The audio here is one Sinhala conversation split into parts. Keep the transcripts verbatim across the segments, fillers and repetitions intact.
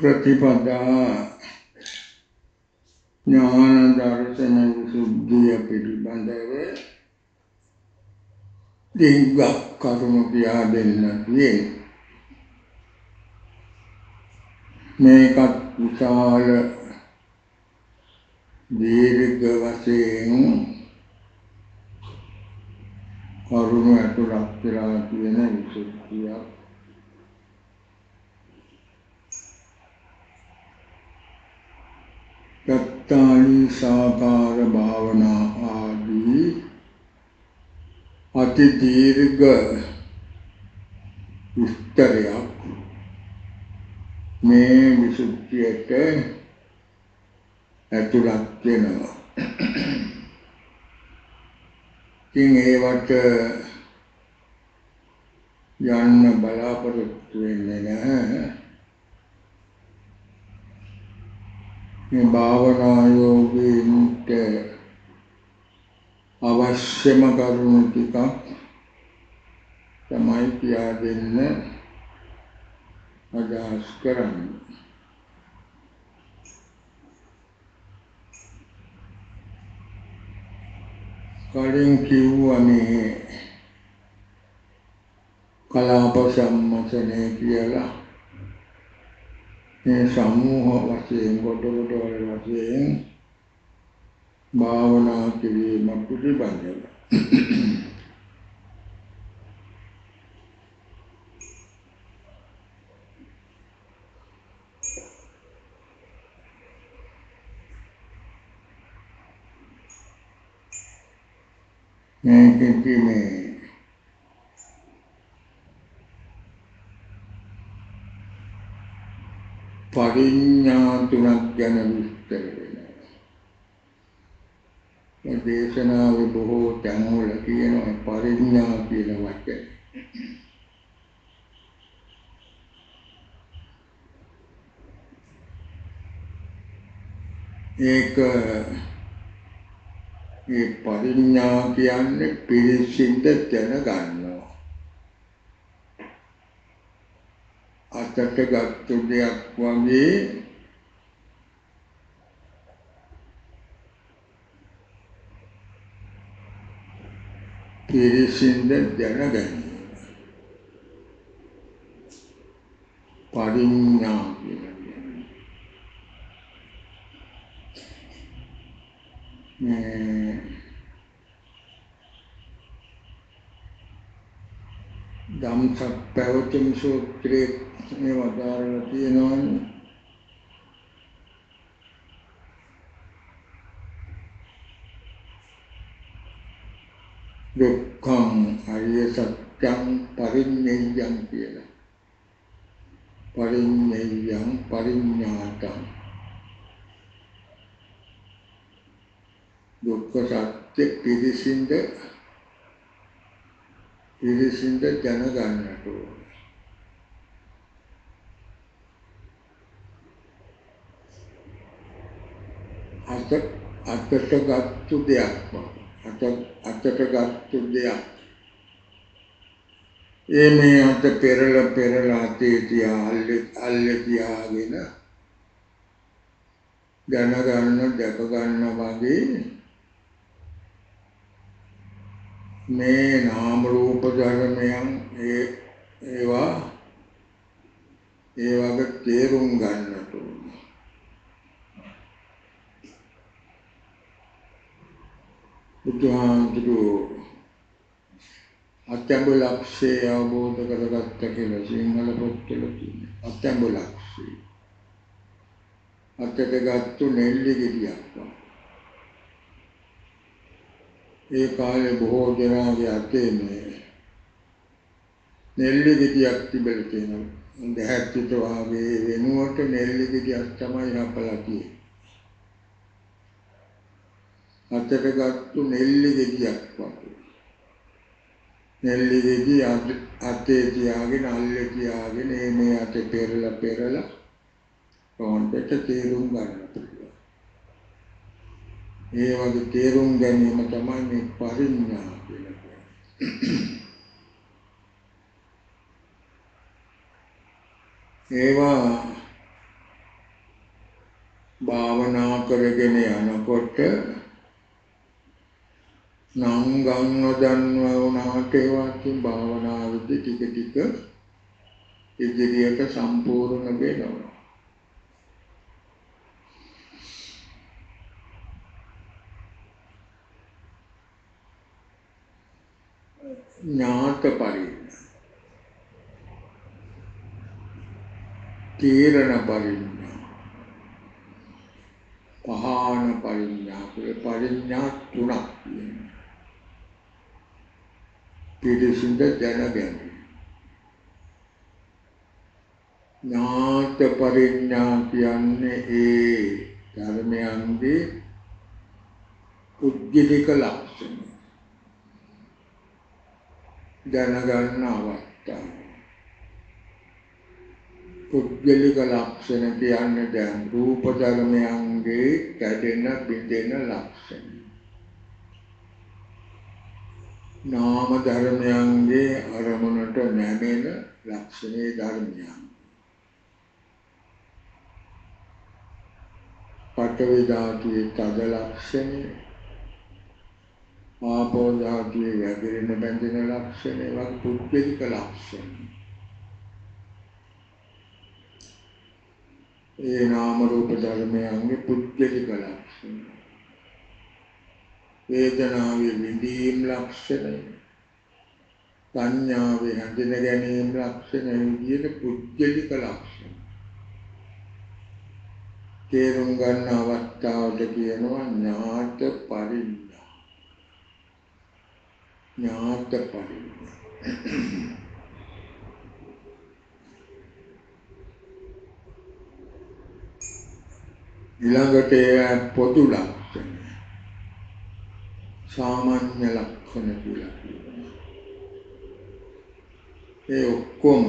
ප්‍රතිපදා ඥාන දර්ශන විසුද්ධිය පිළිබඳව දීර්ඝ කරුණු කියා දෙන්නට වේ. මේකත් විශාල දීර්ඝ වශයෙන් කරුණු ඇතුළත් වෙලා තියෙන විසුද්ධියක්. දත්තානි සාකාර භාවනා ආදී අති දීර්ඝ විස්තරයක් මේ විසුද්ධියට ඇතුළත් වෙනවා. ඉතින් ඒවට යන්න බලාපොරොත්තු වෙන්නේ නැහැ. මේ භාවනා යෝගීන්ට අවශ්‍යම කරුණු ටිකක් තමයි කියා දෙන්න අදහස් කරන්නේ. කලින් කිව්වා මේ කලාප සම්මතනය කියලා. මේ සමූහ වශයෙන් කොට කොට වල වශයෙන් භාවනා කිරීම පිළිබඳව මේකෙදි මේ පරිඥා තුනක් ගැන විස්තර වෙනවා. මේ දේශනාවේ බොහෝ තැන්වල තියෙනවා පරිඥා කියන වචනේ. ඒක මේ පරිඥා කියන්නේ පිරිසිදු දැනගන්නවා. අතට ගත්තු දෙයක් වගේ පිරිසිදු දැනගන්න. පරිඥා කියන්නේ ධම්සප්පවතුන් සූත්‍රයේ මේ වදාරලා තියෙනවානේ. දුක්ඛං අරිය සත්‍යං පරිඤ්ඤයං කියලා. පරිඤ්ඤයං පරිඤ්ඤාතං. දුක්ඛ සත්‍ය පිරිසිදු පිරිසිදු දැනගන්නට ඕන. අත අතට ගත්තු දෙයක් අත අතට ගත්තු දෙයක් ඒ මේ අත පෙරල පෙරල අතේ තියා අල්ලේ අල්ලේ තියාගෙන දැනගන්න දැක ගන්න වගේ මේ නාම රූප ධර්මයන් ඒ ඒවා ඒ වගේ තේරුම් ගන්නට ඕන. බුදුහාමුදුරුවෝ අත්‍යඹ ලක්ෂය අවබෝධ කරගත්ත කියලා සිංහල පොත්වල තියෙනවා. අත්‍යඹ ලක්ෂය. අතට ගත්තු නෙල්ලි ගෙඩියක්. ඒ කාලේ බොහෝ දෙනාගේ අතේ මේ නෙල්ලි ගෙඩියක් තිබෙලා තියෙනවා. දැහැත්තිට වාගේ වෙනුවට නෙල්ලි ගෙඩියක් තමයි හපලා තියෙන්නේ. අතට ගත්තු නෙල්ලි ගෙඩියක් වගේ. නෙල්ලි ගෙඩිය අතේ තියාගෙන අල්ලේ තියාගෙන මේ අතේ පෙරලා පෙරලා කොහොමද තේරුම් ගන්න පුළුවන්. ඒ වගේ තේරුම් ගැනීම තමයි මේ පරිඥා කියන්නේ. ඒවා කරගෙන යනකොට නම් ගන්න දන්වා වුණාට ඒවත් භාවනාවේදී ටික ටික ඉදිරියට සම්පූර්ණ වෙනවා. ඥාත පරිඥා, තීරණ පරිඥා, පහාන පරිඥා කියලා පරිඥා තුනක් තියෙනවා. පිරිසිඳ දැනගැනීම. ඥාත පරිඥා කියන්නේ ඒ ධර්මයන්ගේ පුද්ගලික ලක්ෂණ දැනගන්න අවස්ථාව. පුද්ගලික ලක්ෂණ කියන්නේ දැන් රූප ධර්මයන්ගේ කැඩෙන බිඳෙන ලක්ෂණ. නාම ධර්මයන්ගේ අරමුණට නැමෙන ලක්ෂණේ ධර්මයන්. පඨවි ධාතුවේ තද ලක්ෂණය, ආපෝ ධාතුවේ වැగిරෙන බැඳෙන ලක්ෂණය වගේ පුද්ගලික ලක්ෂණ. ඒ නාම රූප ධර්මයන්ගේ පුද්ගලික ලක්ෂණ. වේදනාවේ විඳීම් ලක්ෂණය, සංඥාවේ හඳුන ගැනීම ලක්ෂණ විදිහට පුද්ගලික ලක්ෂණ. තේරුම් ගන්න අවස්ථාවට කියනවා ඥාත පරිඥා. ඥාත පරිඥා. ඊළඟට පොදු ලක්ෂණ, සාමාන්‍ය ලක්ෂණ කියලා කියනවා. ඒ ඔක්කොම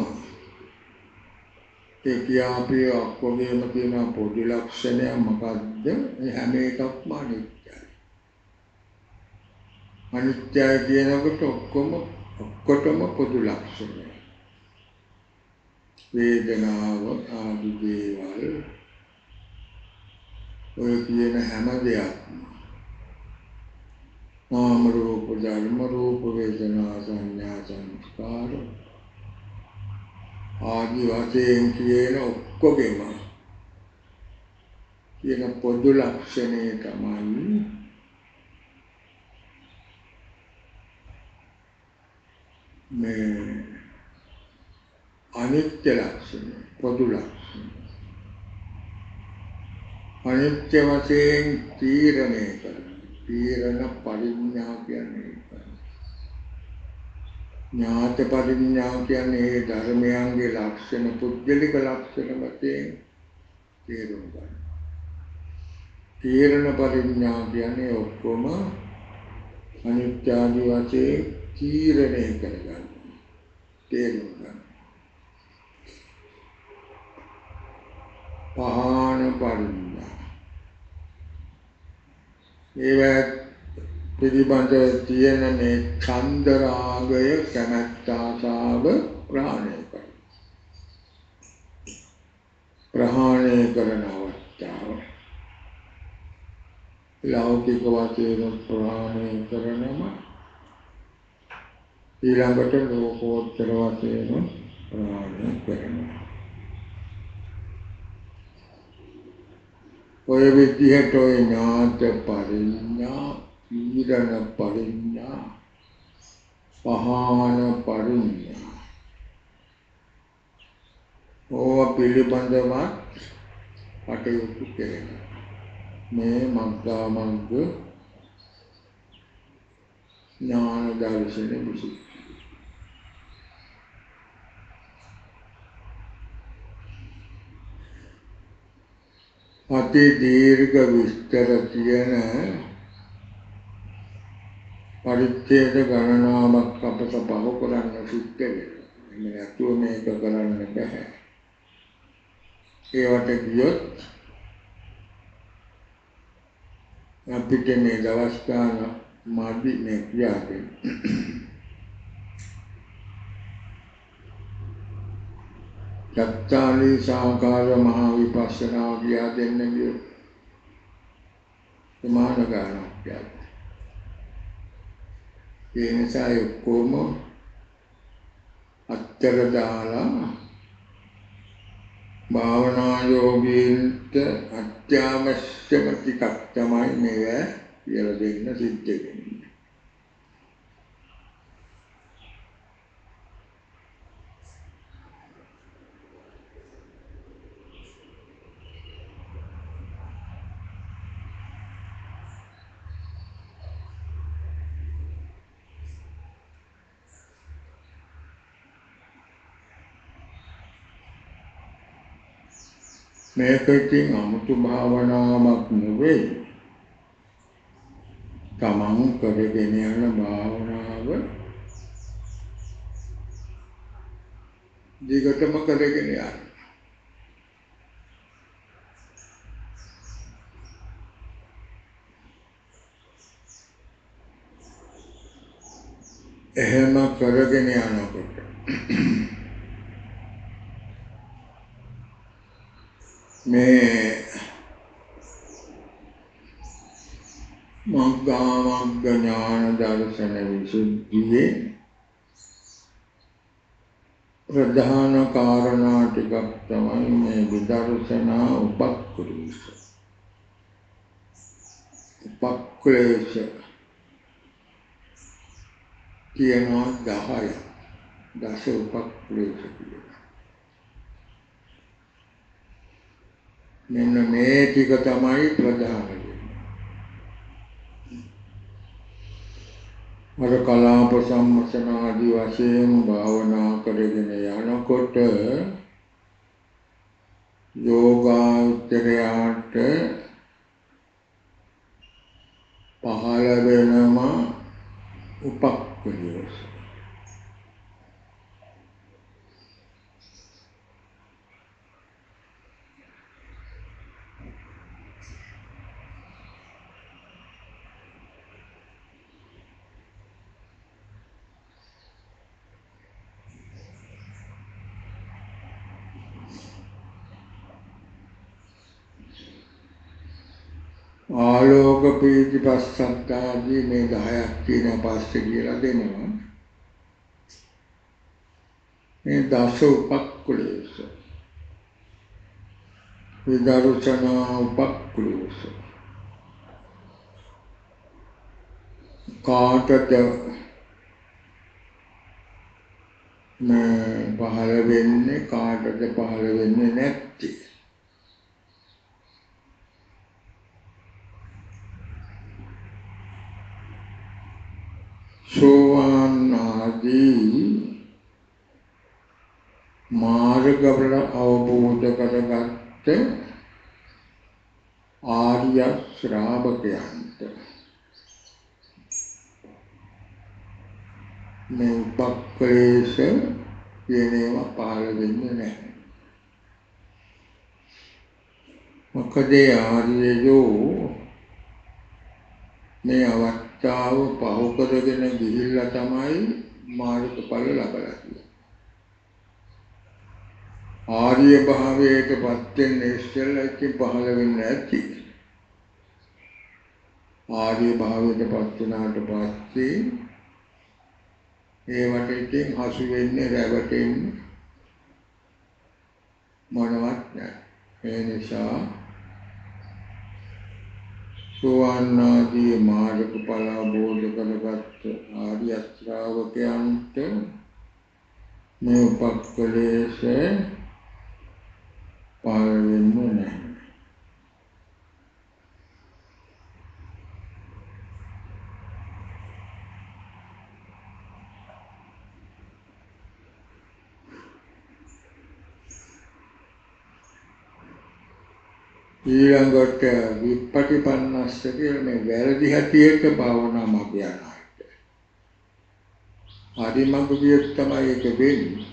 ඒ කියාපේ ඔක්කොගේම තියෙන පොදු ලක්ෂණය මොකද්ද? මේ හැම එකක්ම අනිත්‍යයි. අනිත්‍යයි කියනකොට ඔක්කොම ඔක්කොටම පොදු ලක්ෂණය. වේදනාව ආදී දේවල් ඔය කියන හැම දෙයක්ම නාම රූප ධර්ම රූප වේදනා සංඥා සංස්කාර ආදී වශයෙන් කියන ඔක්කොගෙම කියන පොදු ලක්ෂණය තමයි මේ අනිත්‍ය ලක්ෂණය, පොදු ලක්ෂණය. අනිත්‍ය වශයෙන් තීරණය කරන තීරණ පරිඥා කියන්නේ ඥාත පරිඥා කියන්නේ ඒ ධර්මයන්ගේ ලක්ෂණ පුද්ගලික ලක්ෂණ වශයෙන් තේරුම් ගන්න. තීරණ පරිඥා කියන්නේ ඔක්කොම අනිත්‍ය ආදී වශයෙන් තීරණය කරගන්න. තේරුම් ගන්න. පහාන පරිඥා. ඒවත් පිළිබඳ තියෙන මේ ඡන්ද රාගය කැමැත්ත ආසාව ප්‍රහාණය කරන ප්‍රහාණය කරන අවස්ථාව. ලෞකික වශයෙන් ප්‍රහාණය කරනම ඊළඟට ලෝකෝත්තර වශයෙන් ප්‍රහාණය කරනවා. ඔය විදිහට ඔය ඥාත පරිඥා, තීරණ පරිඥා, පහාන පරිඥා ඕවා පිළිබඳව කටයුතු කරනවා. මේ මග්ගා මග්ග ඥාන දර්ශන විසුද්ධිය. අති දීර්ඝ විස්තර තියෙන පරිච්ඡේද ගණනාවක් අපට පහ කරන්න සිද්ධ වෙනවා. මේ නැතුව මේක කරන්න බෑ. ඒවට ගියොත් අපිට මේ දවස් ගාන මාදි මේ ක්‍රියාවෙන් චත්තාලි සාකාර මහා විපස්සනා කියා දෙන්නේ සමාන ගානක් යයි. ඒ නිසා ඔක්කොම අත්තර දාලා භාවනා යෝගීන්ට අත්‍යවශ්‍යම ටිකක් තමයි මේවා කියලා දෙන්න සිද්ධ වෙන්නේ. මේක ඉතින් 아무තු භාවනාවක් නෙවෙයි. තමන් කරගෙන යන භාවනාව දිගටම කරගෙන යන්න. එහෙම කරගෙන යනකොට මේ මග්ගාමග්ග ඥාන දර්ශන විසුද්ධියේ ප්‍රධාන කාරණා ටිකක් තමයි මේ විදර්ශනා උපක්ඛලේශ. උපක්ඛලේශ කියනවා දහය. දස උපක්ඛලේශ කියනවා. මෙන්න මේ ටික තමයි ප්‍රධාන වෙන්නේ. අර කලාප සම්මසන ආදී වශයෙන් භාවනා කරගෙන යනකොට යෝගාචරයට පහළ වෙනම උපක්ඛලේශ. ආලෝක පීති පස්සද්ධාදී මේ දහයක් කියන පස්සේ කියලා දෙනවා. මේ දස උපක්ඛලේශ. විදර්ශනා උපක්ඛලේශ. කාටද මේ පහළ වෙන්නේ කාටද පහළ වෙන්නේ නැත්තේ? සෝවාන් ආදී මාර්ගවල අවබෝධ කරගත්ත ආර්ය ශ්‍රාවකයන්ට මේ උපක්ඛලේශ කියනවා පහළ වෙන්නේ නැහැ. මොකද ආර්යයෝ මේ අවස්ථාව පහු කරගෙන ගිහිල්ලා තමයි මාර්ගඵල ලබලා තියෙන්නේ. ආර්ය භාවයට පත් වෙන ඉස්සෙල්ලා ඉති පහළ වෙන්නේ නැති. ආර්ය භාවයට පත් වුණාට පස්සේ ඒවට ඉතින් හසු වෙන්නේ රැවටෙන්නේ මොනවත් නැහැ. ඒ නිසා සෝවාන් ආදී මාර්ගඵල අවබෝධ කරගත් ආර්ය ශ්‍රාවකයන්ට මේ උපක්ඛලේශ පහළ වෙන්නේ නැහැ. ඊළඟට විපටිපන්නස්ස කියලා මේ වැරදි හැටියට භාවනා මග යනවා. හරි මඟ වියත් තමයි ඒක වෙන්නේ.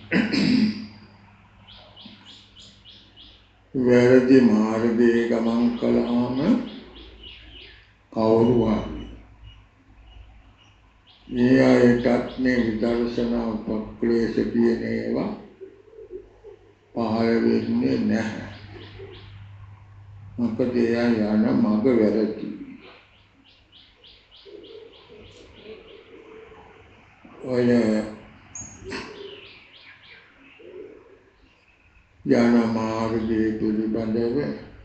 වැරදි මාර්ගයේ ගමන් කළාම කවුරු හරි මේ අයටත් මේ විදර්ශනා උපක්ඛලේශ කියන ඒවා පහළ වෙන්නේ නැහැ. මොකද එයා යන මඟ වැරදි. ඔය යන මාර්ගයේ පිළිබඳව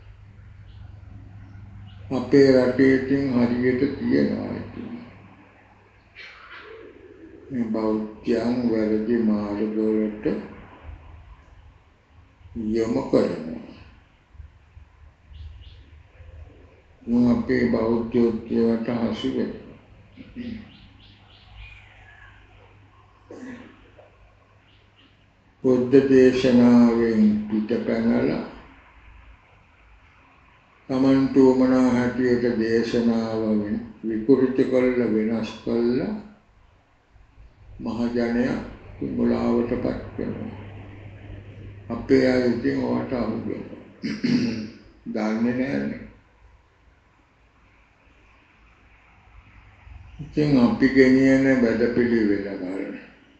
අපේ රටේ තින් හරියට තියනවා ඉතින්. මේ බෞද්ධයන් වැරදි මාර්ගවලට යොමු කරනවා. මම අපේ බෞද්ධත්වයට හසු වෙනවා. බුද්ධ දේශනාවෙන් පිටපැනලා තමන්ට උමනා හැටියට දේශනාව විකෘති කළ වෙනස් කළ මහජනයා මුලාවටපත් වෙනවා. අපේ අය ඉතින් ඔයාට අහු වෙනවා. දන්නේ නැහැ. ඉතින් අපි ගෙනියන වැඩපිළිවෙල බලන්න.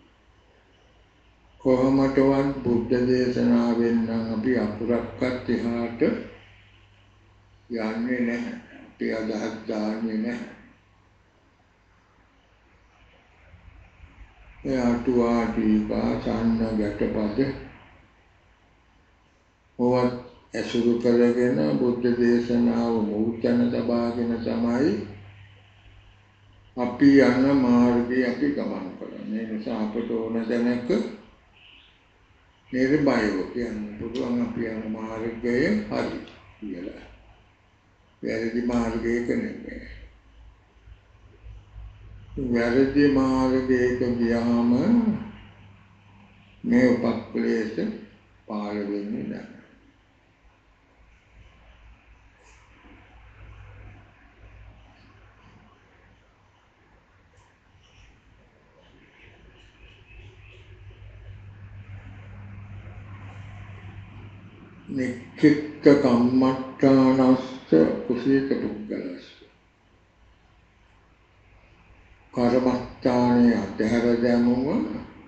කොහොමදවත් බුද්ධ දේශනාවෙන් නම් අපි අකුරක්වත් එහාට යන්නේ නැහැ. අපි අදහස් දාන්නේ නැහැ. ඒ අටුවා ටීකා සන්න ගැටපද ඔවත් ඇසුරු කරගෙන බුද්ධ දේශනාව මුල්තැන තබාගෙන තමයි අපි යන මාර්ගයේ අපි ගමන් කරන්නේ. ඒ නිසා අපට ඕන දැනක නිර්භයව කියන්න පුළුවන් අපි යන මාර්ගය හරි කියලා. වැරදි මාර්ගයක නෙමෙයි. වැරදි මාර්ගයක ගියාම මේ උපක්ලේශ පාල වෙන්නේ නැහැ. නික්ඛිත කම්මට්ඨානස්ස කුසීත පුද්ගලස්ස කර්මස්ථානයේ අධහැර දැමුම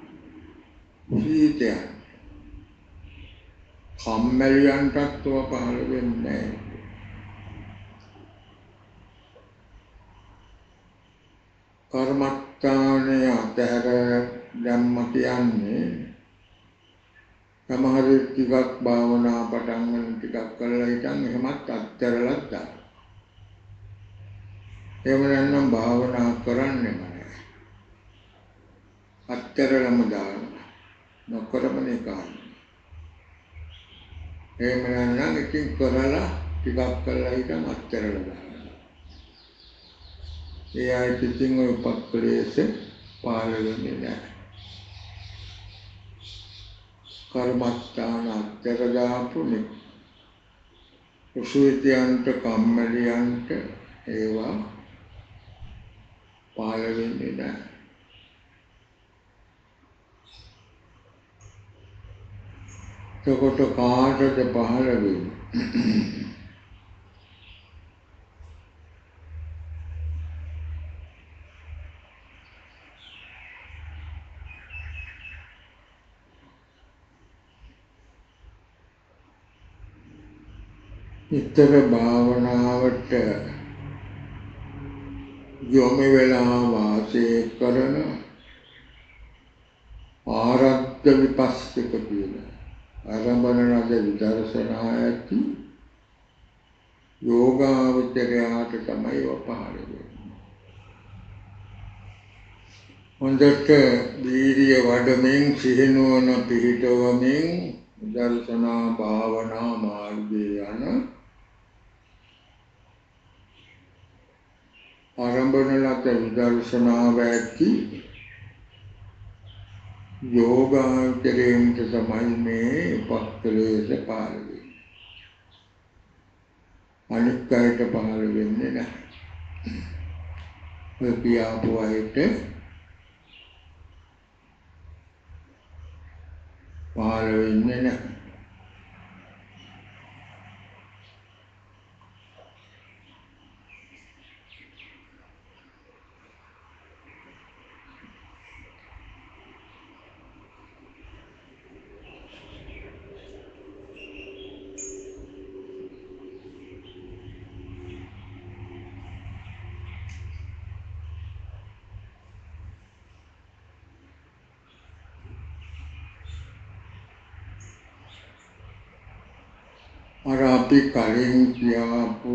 සීතයන් කම්මැලියන්ටත් තව පහළ වෙන්නේ නැහැ. කර්මස්ථානයේ අධහැර දැම්ම කියන්නේ සමහර ටිකක් භාවනා පටන් ගන්න ටිකක් කරලා හිටන් එහෙමත් අත්හැරලා දාන්න. එහෙම නැත්නම් භාවනා කරන්නෙම නැහැ. අත්හැරලම දාන්න. නොකරමනේ කාන්නේ. එහෙම නැත්නම් ඉතින් කරලා ටිකක් කරලා හිටන් අත්හැරලා දාන්න. ඒ ආයත ඉතින් ඔය උපක්ලේශ පාල වෙන්නේ නැහැ. කර්මස්ථාන අත්හැර දාපුනේ කුසීතයන්ට කම්මැලියන්ට ඒවා පාල වෙන්නේ නැහැ. එතකොට කාටද පහළ වෙන්නේ? නිතර භාවනාවට යොමු වෙලා වාසය කරන ආරද්ධ විපස්සක කියන ආරම්භන ලද විදර්ශනා ඇති යෝගාවචරයාට තමයි වපහළ වෙන්නේ. හොඳට වීර්ය වඩමින් සිහිනුවන පිහිටවමින් විදර්ශනා භාවනා මාර්ගයේ යන ආරම්භන ලද විදර්ශනාව ඇති යෝගාචරයෙන්ට තමයි මේ උපක්ලේශ පහළ වෙන්නේ. අනිත් අයට පහළ වෙන්නේ නැහැ. ඔය පියාපු අයට පහළ වෙන්නේ නැහැ. අර අපි කලින් කියාපු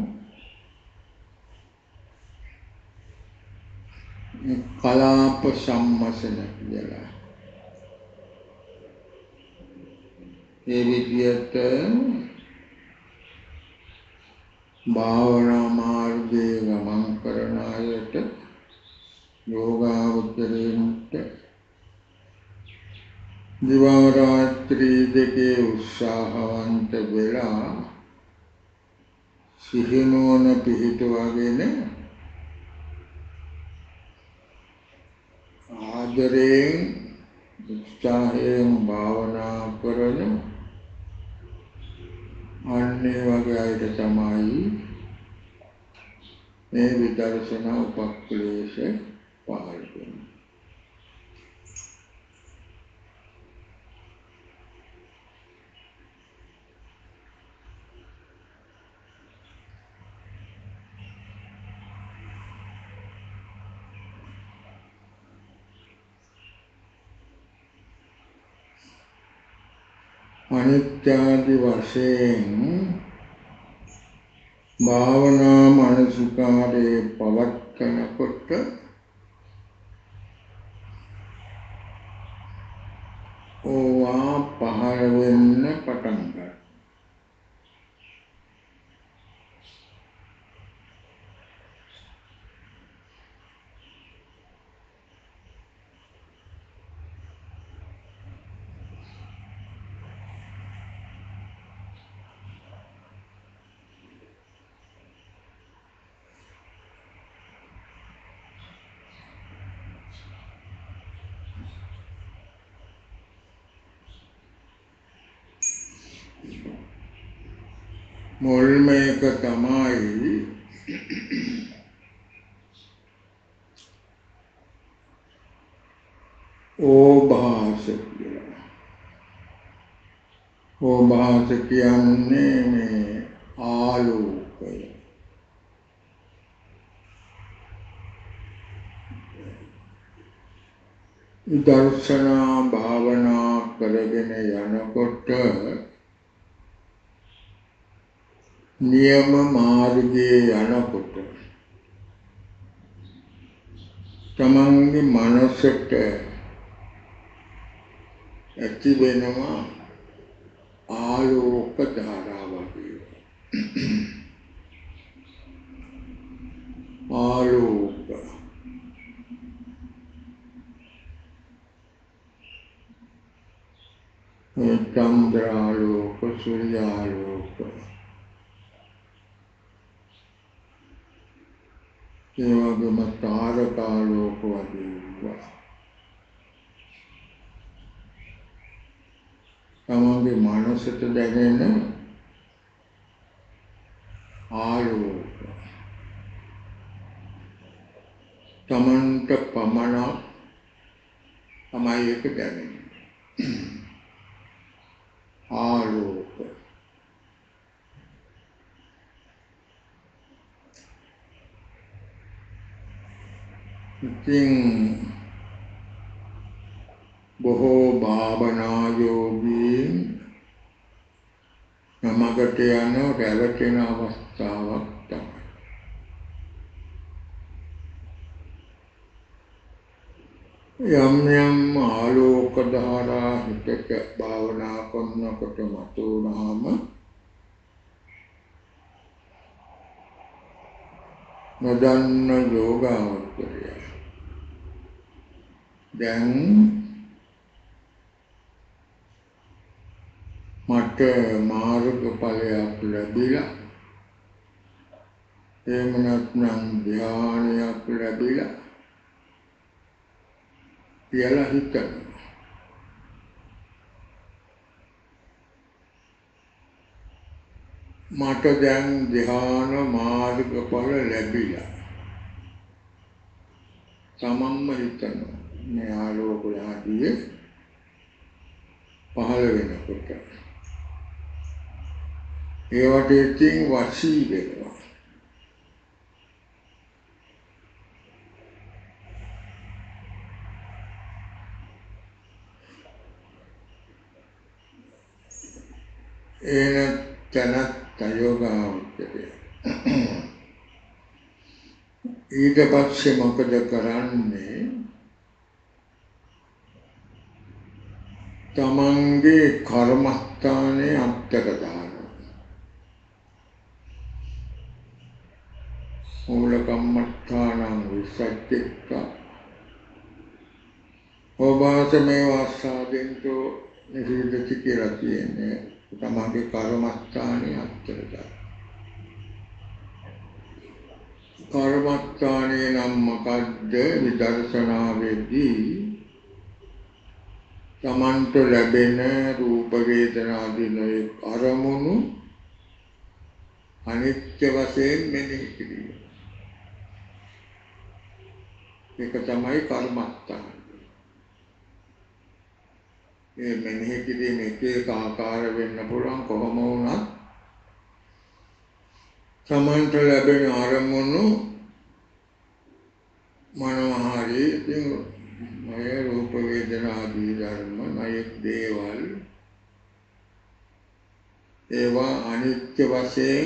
කලාප සම්මසන කියලා. ඒ විදිහට භාවනා මාර්ගයේ ගමන් කරන අයට යෝගාවචරයෙන්ට දිවා රාත්‍රී දෙකේ උත්සාහවන්ත වෙලා සිහිනුවන පිහිටුවගෙන ආදරයෙන් උත්සාහයෙන් භාවනා කරන අන්නේ වගේ අයට තමයි මේ විදර්ශනා උපක්ලේශ පහළ වෙන්නේ. අනිත්‍යාදි වශයෙන් භාවනා මනසිකාරයේ පවත්කනකොට ඕවා පහළ වෙන්න පටන් ගන්නවා. මුල්ම එක තමයි ඕභාස කියලා. ඕභාස කියන්නේ මේ ආලෝකය. දර්ශනා භාවනා කරගෙන යනකොට නියම මාර්ගයේ යනකොට තමන්ගේ මනසට ඇති වෙනවා ආලෝක ධාරාවක්. ආලෝක චන්ද්‍රාලෝක සූර්යාලෝක ඒ වගේම තාරකාලෝක වගේ තමන්ගේ මනසට දැනෙන ආලෝක තමන්ට පමණක් තමයි ඒක දැනෙන්නේ. ආලෝක ඉතින් බොහෝ භාවනා යෝගීන් නමකට යන රැවටෙන අවස්ථාවක් තමයි. යම් යම් ආලෝක ධාරා හිතට භාවනා කරනකොට මතුවනහම නොදන්න යෝගාවචරය දැන් මට මාර්ගඵලයක් ලැබිලා එහෙම නැත්නම් ධ්‍යානයක් ලැබිලා කියලා හිතනවා. මට දැන් ධ්‍යාන මාර්ගඵල ලැබිලා තමන්ම හිතනවා මේ ආලෝක යහතිය පහළ වෙනකොට ඒවට ඉතින් වශී වෙනවා. එන තනත් යෝගාවචරය. ඊට පස්සේ මොකද කරන්නේ? තමන්ගේ කර්මස්ථානයේ අත්තර දානවා. මූල කම්මස්ථානං විසච්චිත්වා ඕවාස මේ වාසාදෙන්තෝ නිහිදති කියලා කියන්නේ තමන්ගේ කර්මස්ථානයේ අත්තර දානවා. කර්මස්ථානයේ නම් මොකද්ද? විදර්ශනාවේදී තමන්ට ලැබෙන රූප වේදනාදී අරමුණු අනිත්‍ය වශයෙන් මෙනෙහි කිරීම. ඒක තමයි කර්මස්ථානය. මේ මෙනෙහි කිරීම එක එක ආකාර වෙන්න පුළුවන්. කොහොම වුණත් තමන්ට ලැබෙන අරමුණු මනෝහාරී ඉතින් මේ රූප වේදනා ආදී ධර්ම නැයෙක් දේවල් ඒවා අනිත්‍ය වශයෙන්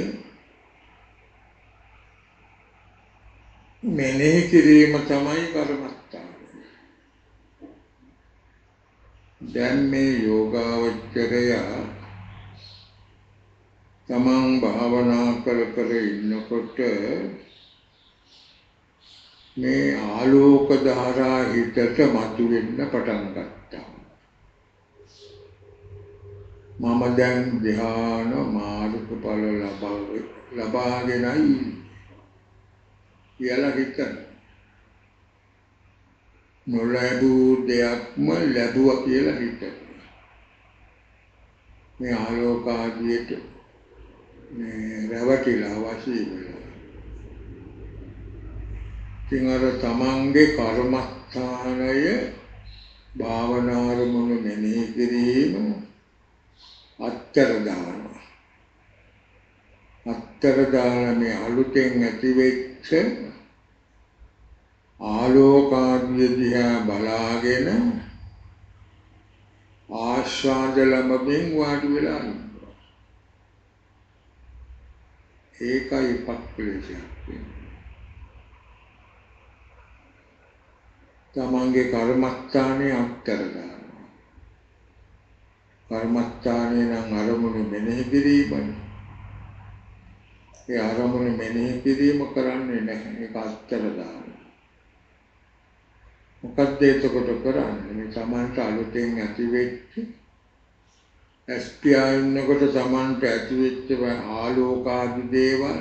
මෙනෙහි කිරීම තමයි කර්මස්ථානය. දැන් මේ යෝගාවචරය තමන් භාවනා කර කර ඉන්නකොට මේ ආලෝක ධාරා හිතට මතුවෙන්න පටන් ගත්තා. මම දැන් ධ්‍යාන මාර්ගඵල ලබාගෙනයි කියලා හිතන. නොලැබූ දෙයක්ම ලැබුවා කියලා හිතන. මේ ආලෝක ආදියට මේ රැවටිලා වශී වෙලා. ඉතින් අර තමන්ගේ කර්මස්ථානය භාවනාරමුණු මෙනෙහි කිරීම අත්තර දානවා. අත්තර දාන මේ අලුතෙන් ඇතිවෙච්ච ආලෝකාදිය දිහා බලාගෙන ආස්වාද ලැබමින් වාඩි වෙලා ඉන්නවා. ඒකයි පක්ලේශයක් වෙන්නේ. තමන්ගේ කර්මස්ථානයේ අත්තර දානවා. කර්මස්ථානයේ නම් අරමුණු මෙනෙහි කිරීමයි. ඒ අරමුණු මෙනෙහි කිරීම කරන්නේ නැහැ. ඒක අත්තර දානවා. මොකක්ද එතකොට කරන්නේ? මේ තමන්ට අලුතෙන් ඇතිවෙච්ච එස්පියා ඉන්නකොට තමන්ට ඇතිවෙච්ච ආලෝකාදී දේවල්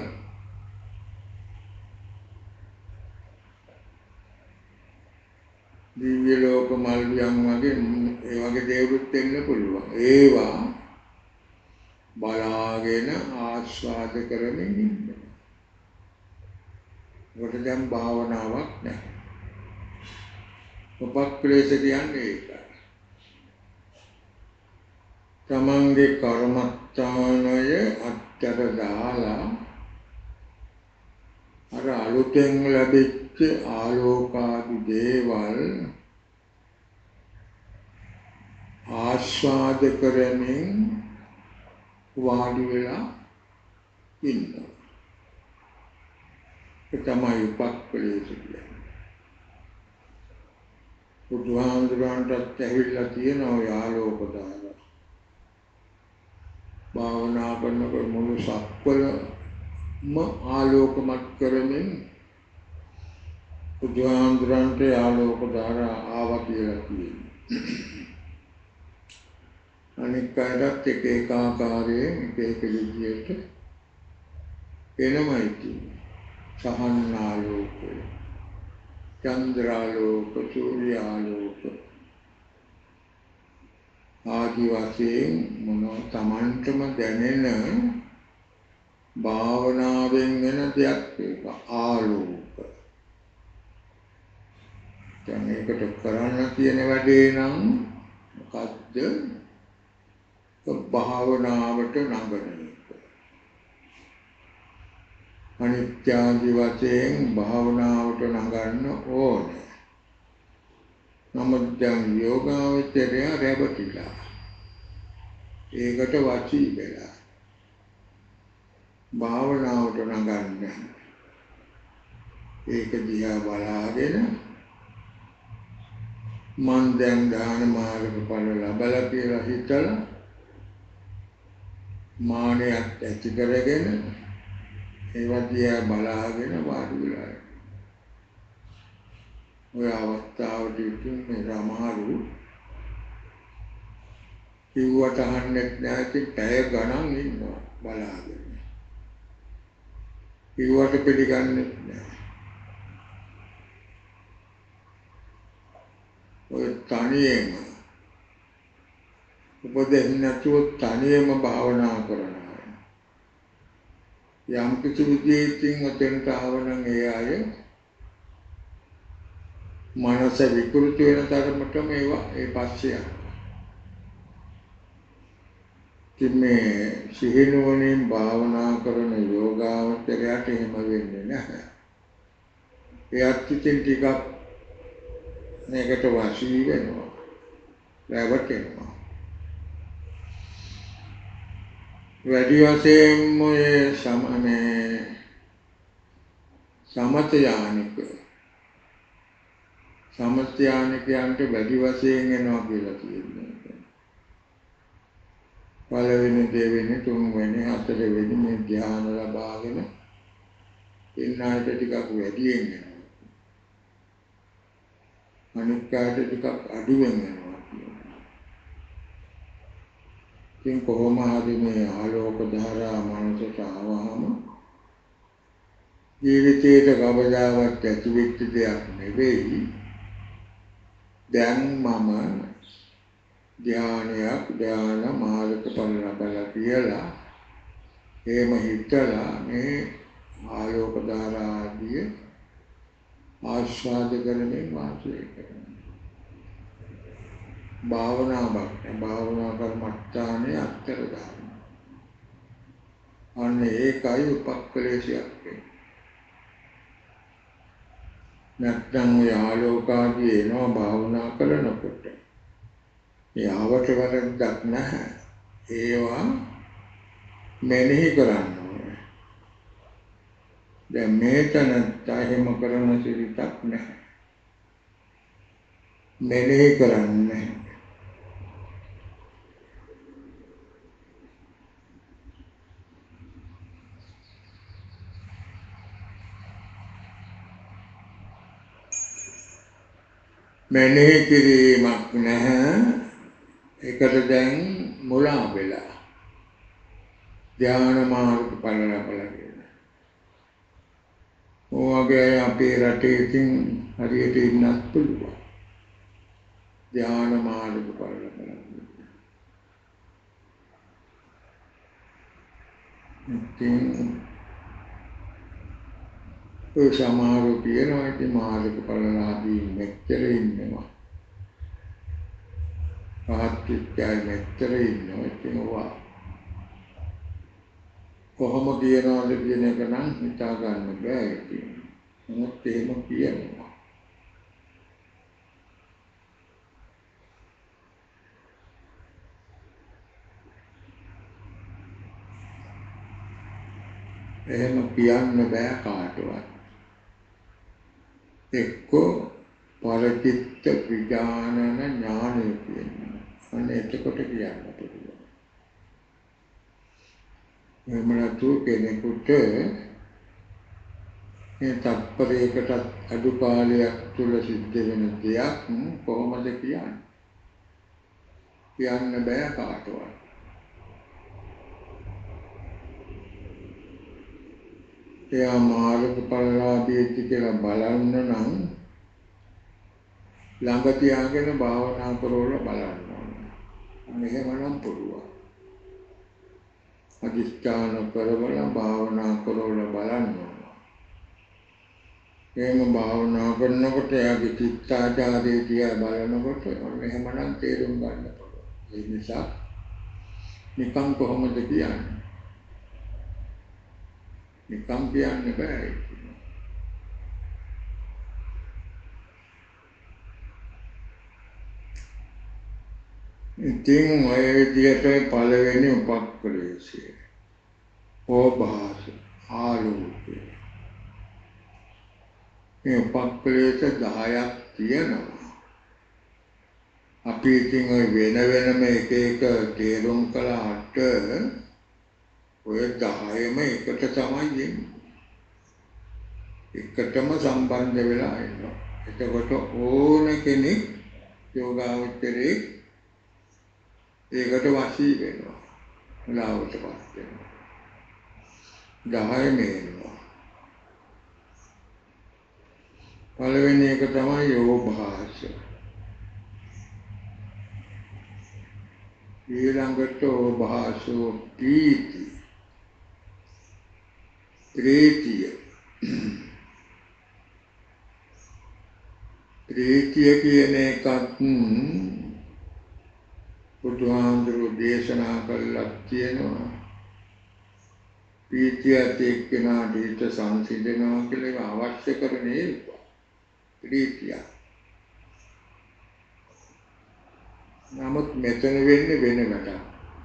දිව්‍ය ලෝක මල්වියන් වගේ ඒ වගේ දේවලුත් වෙන්න පුළුවන්. ඒවා බලාගෙන ආස්වාද කරමින් ඉන්නවා. ඒකට දැන් භාවනාවක් නැහැ. උපක්ලේශ කියන්නේ ඒකයි. තමන්ගේ කර්මස්ථානය අත්තර දාලා අර අලුතෙන් ලැබෙච්ච ආලෝකාදී දේවල් ආස්වාද කරමින් වාඩි වෙලා ඉන්නවා. ඒ තමයි උපක්ලේශ කියන්නේ. බුදුහාමුදුරන්ටත් ඇවිල්ලා තියෙන ඔය ආලෝක ධාරා. භාවනා කරනකොට මුළු සක්වලම ආලෝකමත් කරමින් බුදුහාමුදුරන්ට ආලෝක ධාරා ආවා කියලා කියනවා. අනික් අයටත් එක එක ආකාරයෙන් එක එක විදියට එනමයි තියෙන්නේ. සහන් ආලෝකය, චන්ද්‍රාලෝක, සූර්යාලෝක ආදි වශයෙන් මොනවා තමන්ටම දැනෙන භාවනාවෙන් වෙන දෙයක් ඒක ආලෝක. දැන් ඒකට කරන්න තියෙන වැඩේ නම් මොකද්ද? භාවනාවට නඟන එක. අනිත්‍යාදි වශයෙන් භාවනාවට නඟන්න ඕනේ. නමුත් දැන් යෝගාවචරය රැවටිලා. ඒකට වචී වෙලා. භාවනාවට නගන්න. ඒක දිහා බලාගෙන මන් දැන් ධාන මාර්ගඵල ලබලා කියලා හිතලා මානයක් ඇති කරගෙන ඒවා දිහා බලාගෙන වාඩි වෙලා ඔය අවස්ථාවදී තුන්නේ සමහරු කිව්වට අහන්නේ නැති පැය ගණන් ඉන්නවා බලාගෙන. කිව්වට පිළිගන්නේ නැහැ. ඔය තනියෙම උපදෙස් නැතුව තනියෙම භාවනා කරනවා. යම් කිසි විදියකින් ඔතෙන්ට ආවනම් ඒ අය මනස විකෘති වෙන තරමට මේවා ඒ පස්සේ යනවා. මේ සිහිනුවණින් භාවනා කරන යෝගාවචරයට එහෙම වෙන්නේ නැහැ. එයත් ඉතින් ටිකක් මේකට වාසී වෙනවා. රැවටෙනවා. වැඩි වශයෙන්ම ඒ සමනේ සමත යානික සමත යානිකයන්ට වැඩි වශයෙන් එනවා කියලා කියනවා. පළවෙනි දෙවෙනි තුන්වෙනි හතරවෙනි මේ ධ්‍යාන ලබාගෙන ඉන්න අයට ටිකක් වැඩියෙන් එනවා. අනිත් කාට ටිකක් අඩුවෙන් එනවා කියනවා. ඉතින් කොහොම හරි මේ ආලෝක ධාරා මනසට ආවහම ජීවිතේට කවදාවත් ඇති වෙච්ච දෙයක් නෙවෙයි. දැන් මම ධානයක් ධාන මාර්ගඵල ලබලා කියලා එහෙම හිතලා මේ ආලෝක ධාරා ආදී ආස්වාද කරමින් වාසය කරනවා. භාවනාවක් භාවනා කර්මස්ථානයේ අත්තර දානවා. අන්න ඒකයි උපක්ලේශයක් වෙන්නේ. නැත්නම් ඔය ආලෝකාදී එනවා භාවනා කරනකොට. ඒ ආවට වරද්දක් නැහැ. ඒවා මෙනෙහි කරන්න ඕනේ. දැන් මේතන තහෙම කරන සිරිතක් නැහැ. මෙනෙහි කරන්නේ මෙනෙහි කිරීමක් නැහැ. ඒකට දැන් මුලා වෙලා ධ්‍යාන මාර්ගඵල ලබලා කියලා. ඔයගේ අපේ රටේ ඉතින් හරියට ඉන්නත් පුළුවන්. ධ්‍යාන මාර්ගඵල ලබලා. ඉතින් ඒ සමහරව කියනවා ඉතින් මාර්ගඵල ලාභී මෙච්චර ඉන්නවා. ආත්මිකයි මෙච්චර ඉන්නවා. ඉතින් ඔවා කොහොම කියනවාද කියන එක නම් හිතා ගන්න බෑ ඉතින්. මොකද එහෙම කියනවා. එහෙම කියන්න බෑ කාටවත්. එක්කෝ පරචිත්ත විඥානන ඥානය කියනවා. අනේ එතකොට කියන්න පුළුවන්. එහෙම නැතු කෙනෙකුට මේ තත්පරයකට අඩු කාලයක් තුල සිද්ධ වෙන දෙයක් කොහොමද කියන්නේ? කියන්න බෑ කාටවත්. එයා මාර්ගඵලලාභී කියලා බලන්න නම් ළඟ තියාගෙන භාවනා කරවල බලන්න ඕනේ. මෙහෙමනම් පුළුවන්. අධිෂ්ඨාන කරවල භාවනා කරවල බලන්න ඕනේ. එහෙම භාවනා කරනකොට එයාගේ චිත්තාචාරයේ තියා බලනකොට මෙහෙමනම් තේරුම් ගන්න පුළුවන්. ඒ නිසා නිකම් කොහොමද කියන්නේ? නිකම් කියන්න බෑ. ඉතින් ඔය විදිහට පළවෙනි උපක්ලේශය. ඕභාස ආලෝකය මේ උපක්ලේශ දහයක් තියෙනවා. අපි ඉතින් ඔය වෙන වෙනම එක එක තේරුම් කළාට ඔය දහයම එකට තමයි එන්නේ. එකටම සම්බන්ධ වෙලා ඉන්නවා. එතකොට ඕන කෙනෙක් යෝගාවචරයේ ඒකට වශී වෙනවා. ලාවටපත් වෙනවා. දහය මේනවා. පළවෙනි එක තමයි යෝභාස. ඊළඟට ඕභාසෝ පීති. ප්‍රීතිය. ප්‍රීතිය කියන එකත් බුදුහාමුදුරුවෝ දේශනා කළා තියෙනවා. ප්‍රීතියත් එක්කෙනාට හිත සංසිඳනවා කියලා අවශ්‍ය කරන ඒක. ප්‍රීතිය. නමුත් මෙතන වෙන්නේ වෙන වැඩක්.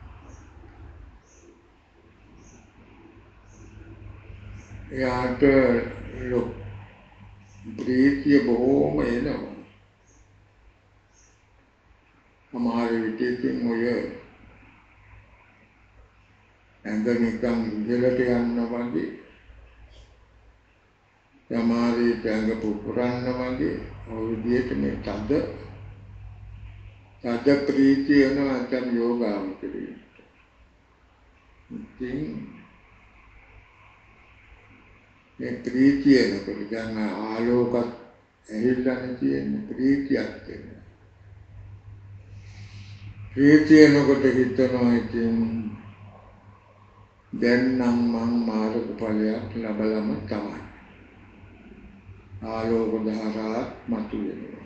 එයාට ප්‍රීතිය බොහෝම එනවා. සමහර විටකින් ඔය ඇඟ නිකන් ඉහළට යන්න වගේ, සමහර විට ඇඟ පුපුරන්න වගේ ඔය විදිහට මේ තද තද ප්‍රීතිය එනවා නැත්නම් යෝගාවචරයේ. ඉතින් මේ ප්‍රීතිය එනකොට දැන් ආලෝකත් ඇහිල්ලානේ තියෙන්නේ ප්‍රීතියක් තියෙනවා. ප්‍රීතිය එනකොට හිතනවා ඉතින් දැන් නම් මං මාර්ගඵලයක් ලබලම තමයි. ආලෝක ධාරාවක් මතුවෙනවා.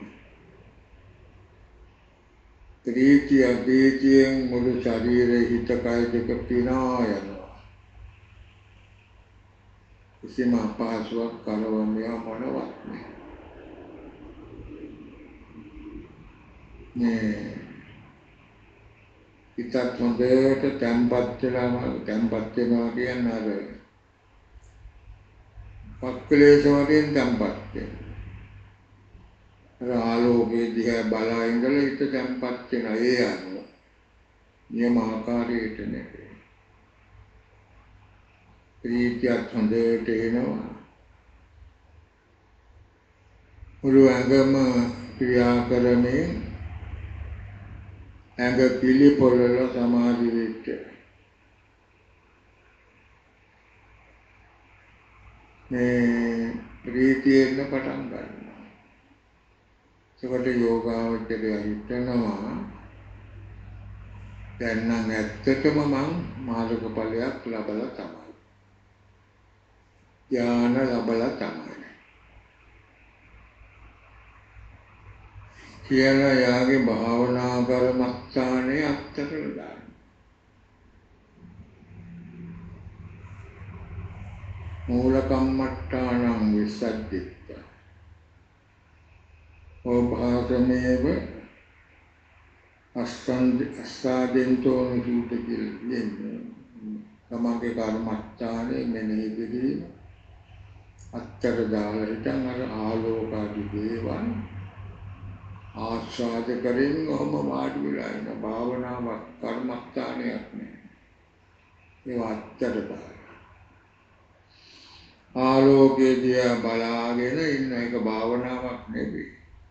ප්‍රීතිය ප්‍රීතියෙන් මුළු ශරීරයේ හිත කය දෙක පිනා යනවා. කිසිම අපහසුයක් කරවන්නේ මොනවත් නැහැ. මේ හිතත් හොඳට තැම්පත් වෙලා තැම්පත් වෙනවා කියන්නේ අර පක්ලේශ වලින් තැම්පත් වෙනවා. අර ආලෝකයේ දිහා බලා ඉඳලා හිත තැම්පත් වෙන ඒ අනුව නියම ආකාරයට නෙවේ. ප්‍රීතියත් හොඳට එනවා. මුළු ඇඟම ක්‍රියා කරමින් ඇඟ පිළිපොළල සමාධි වෙච්ච මේ ප්‍රීතියෙන් පටන් ගන්නවා. ඒකට යෝගාවචරය හිතනවා දැන් නම් ඇත්තටම මං මාර්ගඵලයක් ලබලා තමයි. ඥාන ලබලා තමයි. කියලා යාගේ භාවනා කර්මස්ථානයේ අත්තරල දාන්න. මූල කම්මට්ටානං විසජ්ජිත්ත. ඕභාසමේව අස්සන්ද අස්සාදෙන්තෝ නිහිත කියන්නේ. තමගේ කර්මස්ථානයේ මෙනෙහි කිරීම අත්තර දාලා හිටන් අර ආලෝකාදී දේවල් ආස්වාද කරමින් ඔහොම වාඩි වෙලා ඉන්න භාවනාවක් කර්මස්ථානයක් නෑ. ඒ අත්තර දාලා ආලෝකයේ දිහා බලාගෙන ඉන්න එක භාවනාවක් නෙවෙයි.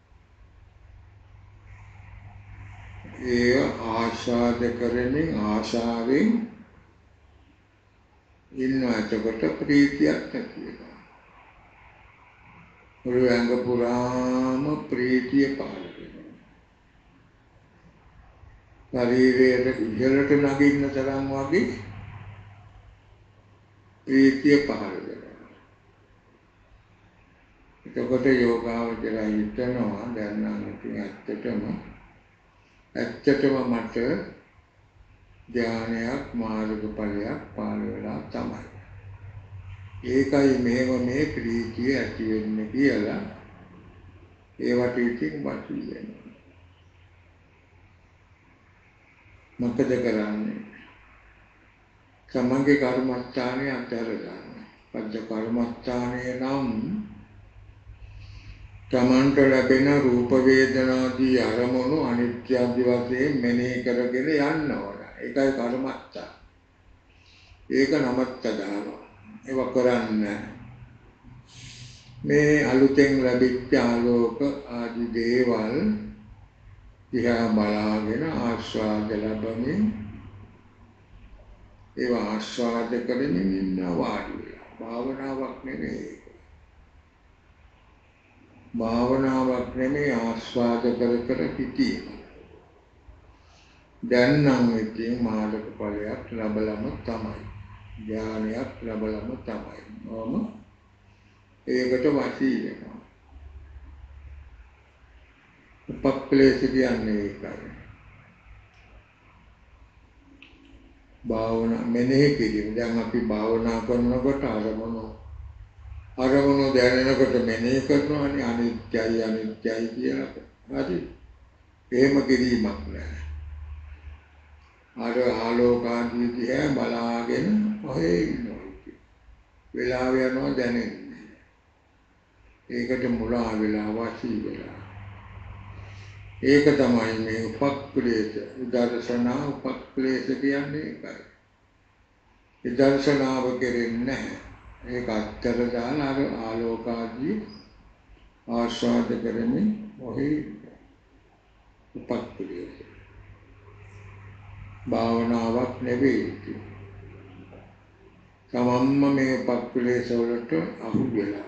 ඒ ආස්වාද කරමින් ආශාවෙන් ඉන්න එතකොට ප්‍රීතියක් ඇති වෙනවා. මුළු ඇඟ පුරාම ප්‍රීතිය පහළ වෙනවා. ශරීරයේ ඉහළට නගින්න තරම් වගේ ප්‍රීතිය පහළ වෙනවා. එතකොට යෝගාවචරය හිතනවා දැන් නම් ඉතින් ඇත්තටම ඇත්තටම මට ධානයක් මාර්ගඵලයක් පාළ වෙලා තමයි. ඒකයි මේව මේ ප්‍රීතිය ඇති වෙන්නේ කියලා ඒවට ඉතින් වශී වෙනවා. මොකද කරන්නේ? තමන්ගේ කර්මස්ථානය අත්හැර දාන්න. පංච කර්මස්ථානයේ නම් තමන්ට ලැබෙන රූප වේදනාදී අරමුණු අනිත්‍ය ආදී වශයෙන් මෙනෙහි කරගෙන යන්න ඕන. ඒකයි කර්මස්ථාන. ඒක නමත්ත දානවා. ඒක කරන්න. මේ අලුතෙන් ලැබිච්ච ආලෝක ආදී දේවල් දිහා බලාගෙන ආස්වාද ලැබමින් ඒවා ආස්වාද කරමින් ඉන්න වාඩි වෙලා. භාවනාවක් නෙමෙයි. භාවනාවක් නෙමෙයි ආස්වාද කර කර සිටීම. දැන් නම් ඉතින් මාර්ග ඵලයක් ලැබලම තමයි. ඥානයක් ලැබලම තමයි. මොම ඒකට වාසී වෙනවා. උපක්ලේශ කියන්නේ ඒකයි. භාවනා මෙනෙහි කිරීම. දැන් අපි භාවනා කරනකොට අරමුණු අරමුණු දැනෙනකොට මෙනෙහි කරනවානේ අනිත්‍යයි අනිත්‍යයි කියලා. හරි. එහෙම කිරීමක් නෑ. අර ආලෝකාදී දිහා බලාගෙන ඔහේ ඉන්නවා. වෙලාව යනවා දැනෙන්නේ. ඒකට මුලා වෙලා වාසී වෙලා. ඒක තමයි මේ උපක්ලේශ විදර්ශනා උපක්ලේශ කියන්නේ ඒකයි. විදර්ශනාව කෙරෙන්නේ නැහැ. ඒක අත්තර දාලා අර ආලෝකාදී ආස්වාද කරමින් ඔහි උපක්ලේශ භාවනාවක් නෙවෙයි. තමන්ම මේ උපක්ලේශ වලට අහු වෙලා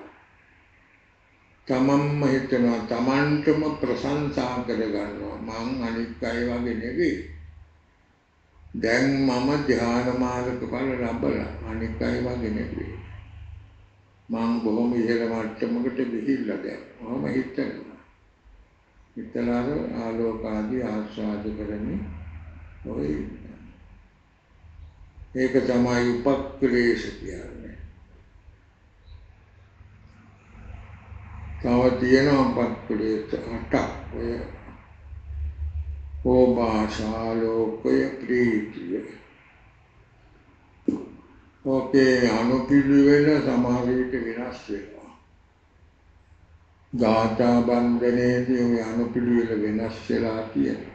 තමන්ම හිතනවා තමන්ටම ප්‍රශංසා කරගන්නවා මං අනිත් අය වගේ නෙවෙයි. දැන් මම ධ්‍යාන මාර්ග ඵල ලැබලා අනිත් අය වගේ නෙවෙයි. මං බොහොම ඉහළ මට්ටමකට ගිහිල්ලා දැන් මම හිතනවා. හිතලා ආලෝකාදී ආස්වාද කරමින් ඔය ඒක තමයි උපක්ලේශ කියන්නේ. තව තියෙනවා උපක්ලේශ අටක්. ඔය ඕපාශාලෝකය ප්‍රීතිය. ඔකේ අනුපිළිවෙල සමහර විට වෙනස් වෙනවා. ගාථා බන්ධනයේදී ඔය අනුපිළිවෙල වෙනස් වෙලා තියෙනවා.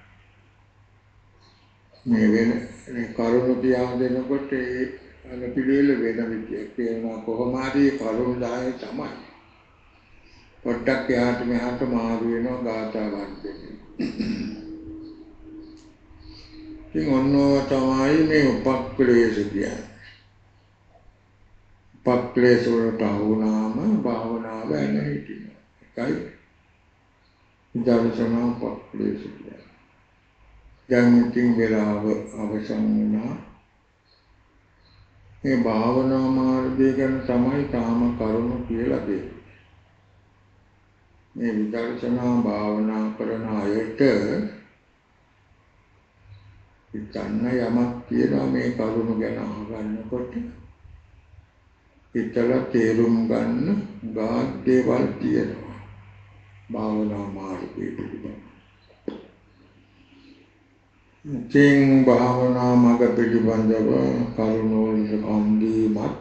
මේ වෙන මේ කරුණු තියා දෙනකොට ඒ අනුපිළිවෙල වෙන විදියක් වෙනවා. කොහොම හරි කරුණු දායේ තමයි. පොඩ්ඩක් එහාට මෙහාට මාරු වෙනවා ගාථා බන්ධනේ. ඉතින් ඔන්නෝ තමයි මේ උපක්ලේශ කියන්නේ. උපක්ලේශ වලට වුණාම භාවනාව එන හිටිනවා. ඒකයි දර්ශන උපක්ලේශ කියන්නේ. දැන් ඉතින් වෙලාව අවසන් වුණා. මේ භාවනා මාර්ගය ගැන තමයි තාම කරුණු කියලා දෙන්නේ. මේ විදර්ශනා භාවනා කරන අයට හිතන්න යමක් කියලා මේ කරුණු ගැන අහගන්නකොට හිතලා තේරුම් ගන්න ගාක් දේවල් තියෙනවා භාවනා මාර්ගයේ පිළිබඳව. ඉතින් භාවනා මඟ පිළිබඳව කරුණු වලට කන් දීමත්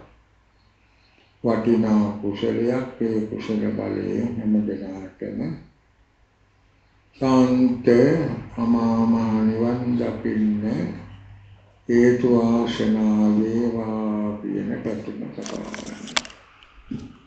වටිනා කුසලයක්. ඒ කුසල බලය හැම දිනකටම සාන්ත අමාමහ නිවන් දකින්න හේතු ආශනා වේවා කියන පැතුම සපා ගන්න.